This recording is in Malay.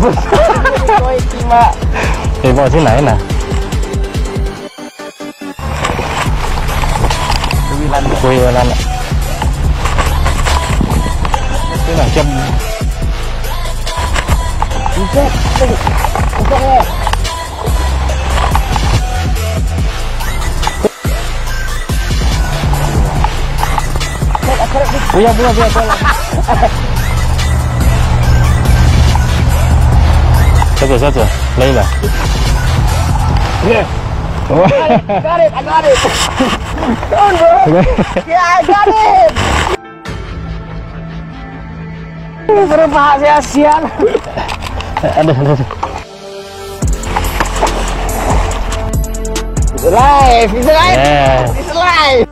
mampus. Bawa sini lain lah. Kuilan. Itu nak jam. Bukan. Buya. Satu. Lain lah. Yeah. Got it. I got it. Don't bro. Yeah, I got it. Berapa sia-sia. Ada. It's alive. Yeah. It's alive.